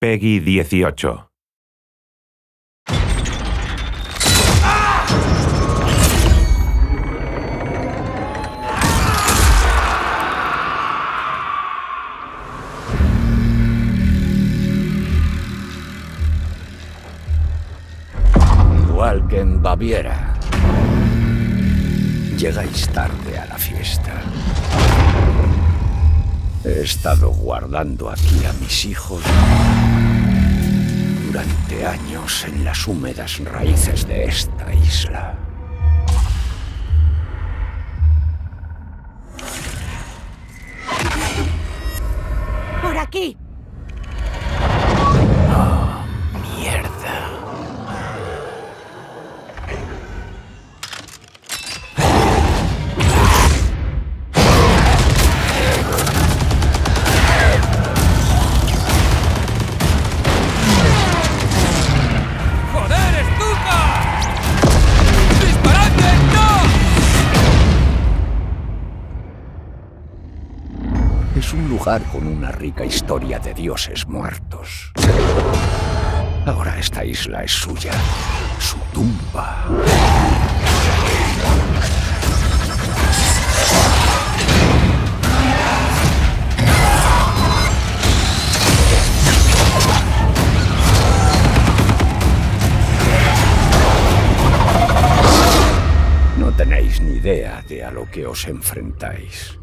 Peggy 18. Igual que en Baviera. Llegáis tarde a la fiesta. He estado guardando aquí a mis hijos durante años en las húmedas raíces de esta isla. ¡Por aquí! ¡Oh, mierda! Es un lugar con una rica historia de dioses muertos. Ahora esta isla es suya, su tumba. No tenéis ni idea de a lo que os enfrentáis.